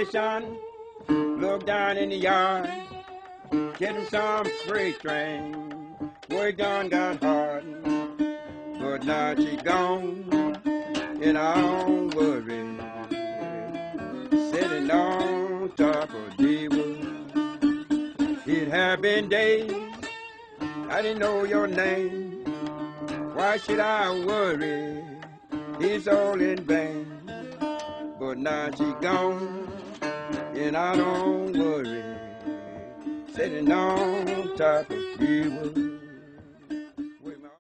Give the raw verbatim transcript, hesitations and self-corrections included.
son, look down in the yard, get him some freight train. Boy done got hard, but now she gone, and I don't worry. Sitting on top of the wood. It have been days, I didn't know your name. Why should I worry? It's all in vain. But now she gone, and I don't worry. Sitting on top of the wood.